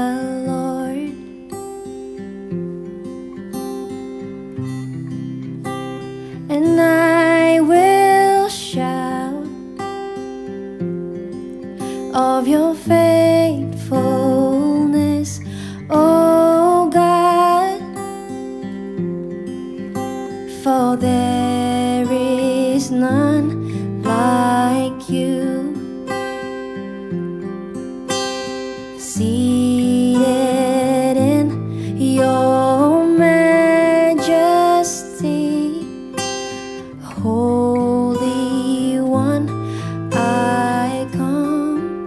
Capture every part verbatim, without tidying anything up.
Lord. And I will shout of your faithfulness, O God, for there is none like you. Seated in your majesty, Holy One, I come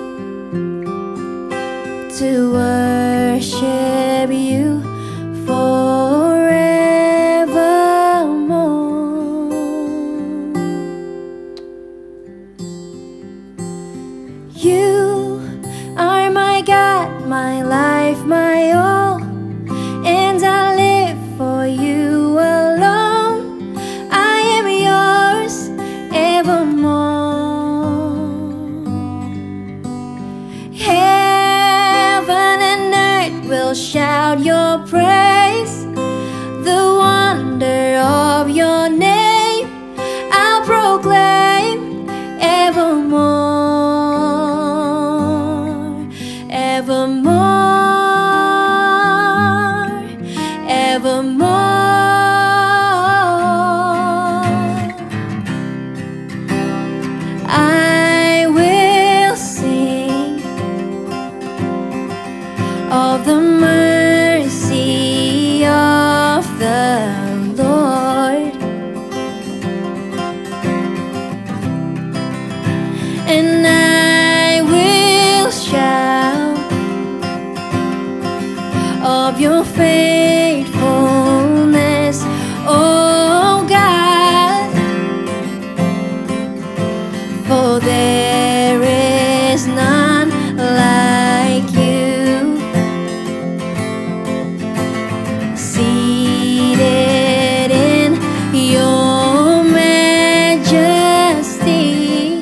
to worship you forevermore. You are my God, my life, my all, and I live for you alone. I am yours evermore. Heaven and earth will shout your praise, the wonder of your name I'll proclaim evermore, evermore, evermore. I will sing of the mercy of the Lord, and I will shout of your faithfulness, O God, for there is none like you. Seated in your majesty,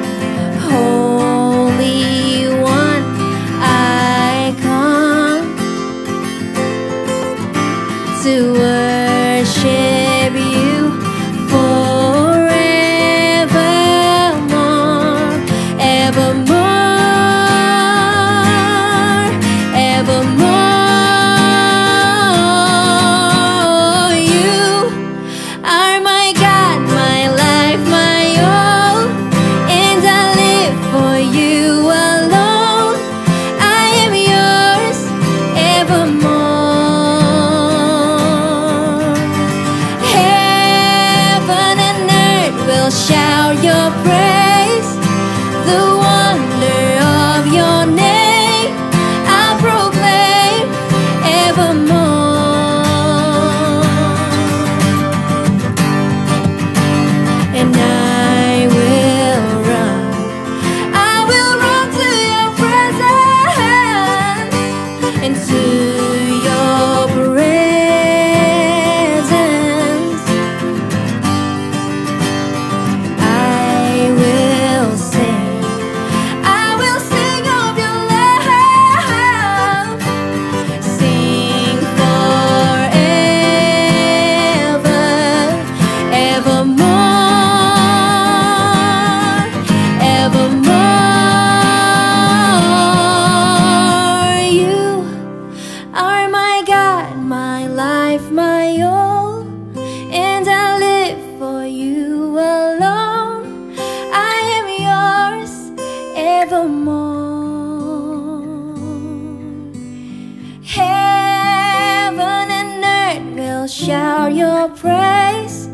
Holy One, I come to worship you forevermore, evermore, evermore. You are my God, my life, my all, and I live for you alone. I am yours evermore. Heaven and earth will shout your praise, the wonder of your name I'll proclaim evermore. And I will run, I will run to your presence, and to your presence I will sing, I will sing of your love, sing forever, evermore, evermore. You are my God, my life, my all, and I live for you alone. I am yours evermore. Heaven and earth will shout your praise,